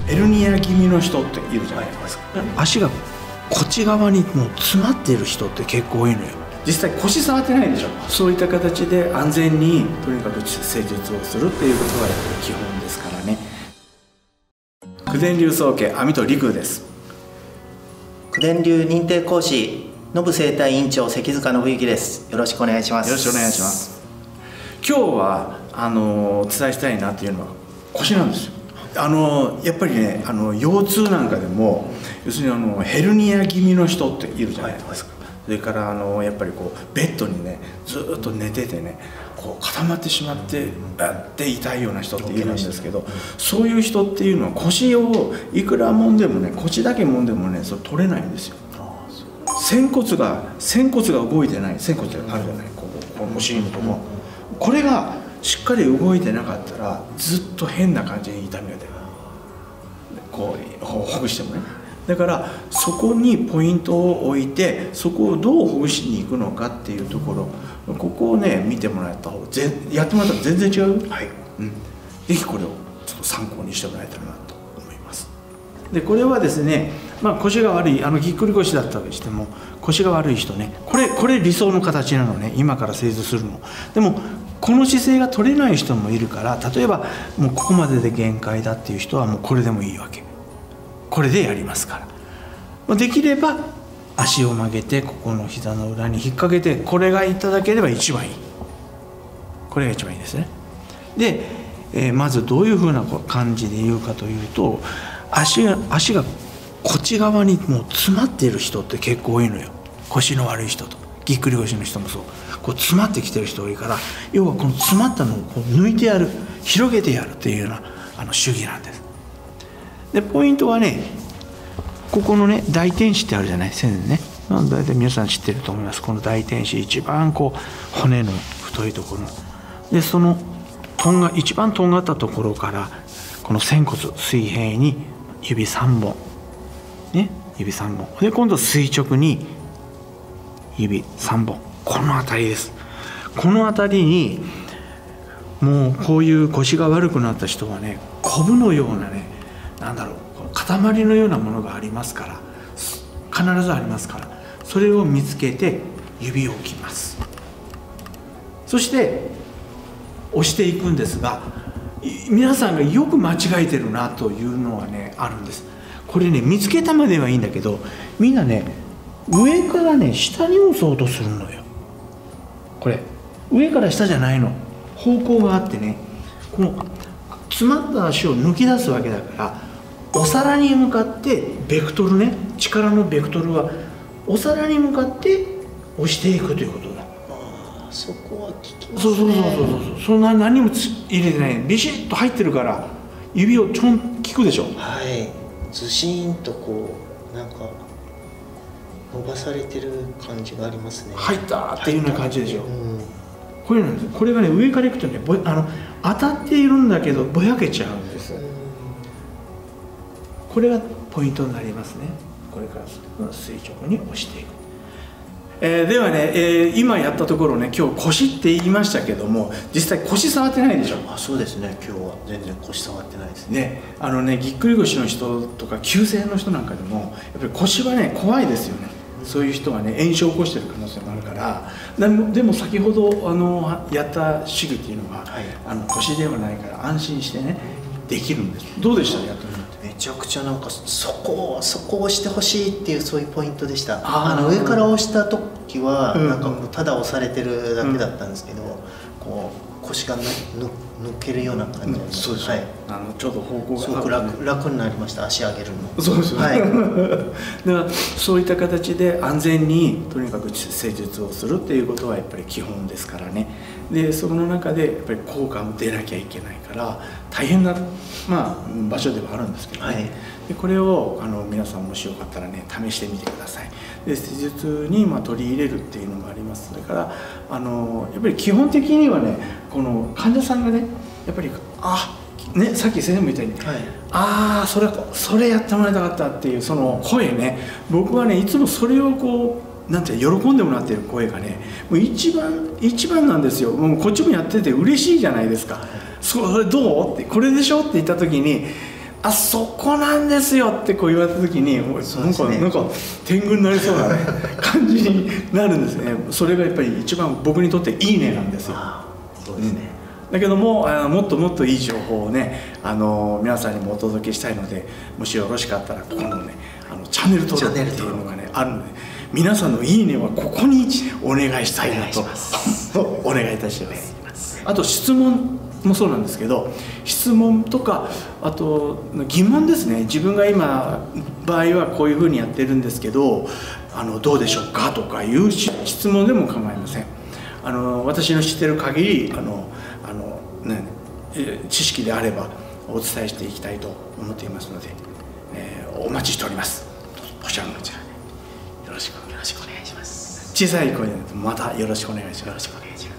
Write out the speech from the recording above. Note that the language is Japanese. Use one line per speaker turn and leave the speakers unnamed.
ヘルニア気味の人っているじゃないですか。足がこっち側にもう詰まっている人って結構多いのよ。実際腰触ってないでしょ。そういった形で安全にとにかく施術をするっていうことがやっぱり基本ですからね。九伝流宗家網戸陸です。
九伝流認定講師ノブ整体院長関塚信之です。よろしくお願いします。
よろしくお願いします。今日はお伝えしたいなっていうのは腰なんですよ。やっぱりね腰痛なんかでも要するにヘルニア気味の人っているじゃないですか。それからやっぱりこうベッドにねずっと寝ててねこう固まってしまって痛いような人っているんですけど、そういう人っていうのは腰をいくら揉んでもね腰だけ揉んでもねそれ取れないんですよ。仙骨が動いてない仙骨があるじゃない、このお尻のとこ、これがしっかり動いてなかったらずっと変な感じに痛みが出る。こうほぐしてもね。だからそこにポイントを置いてそこをどうほぐしに行くのかっていうところ、ここをね見てもらった方がやってもらったら全然違う。はい、ぜひこれをちょっと参考にしてもらえたらなと思います。でこれはですね、腰が悪いぎっくり腰だったとしても腰が悪い人ね、これ理想の形なのね、今から施術するの。でもこの姿勢が取れない人もいるから、例えばもうここまでで限界だっていう人はもうこれでもいいわけ。これでやりますから。できれば足を曲げてここの膝の裏に引っ掛けて、これがいただければ一番いい。これが一番いいですね。で、まずどういうふうな感じで言うかというと、足がこっち側にもう詰まっている人って結構多いのよ。腰の悪い人とぎっくり腰の人もそう、こう詰まってきてる人多いから、要はこの詰まったのをこう抜いてやる、広げてやるっていうような主義なんです。でポイントはね、ここのね大天使ってあるじゃない、線ね。大体皆さん知ってると思います。この大天使一番こう骨の太いところで、その一番とんがったところからこの仙骨水平に指3本ね、指3本で今度垂直に指3本、この辺りです。この辺りにもうこういう腰が悪くなった人はね、コブのようなね、塊のようなものがありますから、必ずありますから、それを見つけて指を置きます。そして押していくんですが、皆さんがよく間違えてるなというのはねあるんです。これね見つけたまではいいんだけど、みんなね上からね下に押そうとするのよ。これ上から下じゃないの、方向があってね、この詰まった足を抜き出すわけだから、お皿に向かってベクトルね、力のベクトルはお皿に向かって押していくということだ。
そこは効きますね。
そうそんな何も入れてない、ビシッと入ってるから指をちょん効くでしょ。
はい、ずしーんとこう伸ばされてる感じがありますね。
入ったっていうような感じでしょ。これなんです。これがね上からいくとね当たっているんだけどぼやけちゃうんです。これがポイントになりますね。これから垂直に押していく。ではね、今やったところね、今日腰って言いましたけども、実際腰触ってないでしょ。
そうですね、今日は全然腰触ってないですね。
ぎっくり腰の人とか急性の人なんかでもやっぱり腰はね怖いですよね。そういう人はね炎症を起こしてる可能性もあるから、でも先ほどやった手技っていうのは、腰ではないから安心してねできるんです。どうでした？やってみて。
めちゃくちゃそこを押してほしいっていう、そういうポイントでした。上から押した時はただ押されてるだけだったんですけど、こう腰が抜けるような感じで、
そうです。ちょうど方向が
すごく楽になりました。足上げるの。
そうですよね。だからそういった形で安全にとにかく施術をするっていうことはやっぱり基本ですからね。でその中でやっぱり効果も出なきゃいけないから大変な場所ではあるんですけどね。でこれを皆さんもしよかったらね試してみてください。で施術に取り入れるっていうのもあります。それからやっぱり基本的にはね、この患者さんがねやっぱりね、さっき先生も言ったように、それやってもらいたかったっていうその声ね、僕はねいつもそれをこう喜んでもらっている声がねもう一番なんですよ。もうこっちもやってて嬉しいじゃないですか。それどうって、これでしょって言った時にあそこなんですよってこう言われた時にもうなんか天狗になりそうな、ね、感じになるんですね。それがやっぱり一番僕にとっていいねなんですよ。
そうですね、
だけどももっともっといい情報をね皆さんにもお届けしたいので、もしよろしかったらこのねチャンネル登録っていうのがねあるので、皆さんのいいねはここにお願いしたいなとお願いいたします。あと質問もそうなんですけど、質問とかあと疑問ですね。自分が今場合はこういうふうにやってるんですけどどうでしょうかとかいう質問でも構いません。私の知ってる限り知識であればお伝えしていきたいと思っていますので、お待ちしております。こちらのこちらでよろしくお願いします。小さい声でまたよろしくお願いします。